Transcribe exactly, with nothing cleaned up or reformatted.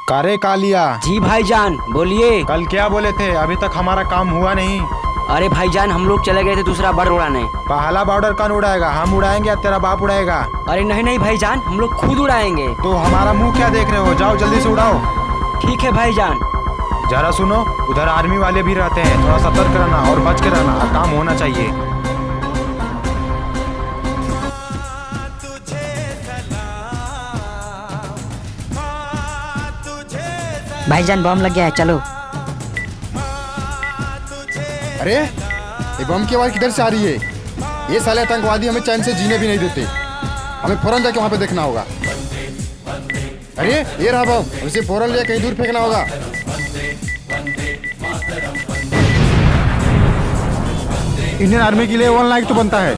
कारे कालिया। जी भाईजान बोलिए। कल क्या बोले थे? अभी तक हमारा काम हुआ नहीं। अरे भाईजान हम लोग चले गए थे दूसरा बर्ड उड़ाने। पहला बॉर्डर कौन उड़ाएगा? हम उड़ाएंगे या तेरा बाप उड़ाएगा? अरे नहीं नहीं भाईजान हम लोग खुद उड़ाएंगे। तो हमारा मुंह क्या देख रहे हो? जाओ जल्दी से उड़ाओ। ठीक है भाईजान। जरा सुनो, उधर आर्मी वाले भी रहते हैं, थोड़ा सतर्क रहना और बच के रहना, काम होना चाहिए। भाईजान बम लग गया है, चलो। अरे ये बम की आवाज किधर से आ रही है? ये साले आतंकवादी हमें चैन से जीने भी नहीं देते। हमें फौरन जाके वहां पे देखना होगा। अरे ये रहा बम, इसे फौरन ले कहीं दूर फेंकना होगा। इंडियन आर्मी के लिए वन लाख तो बनता है।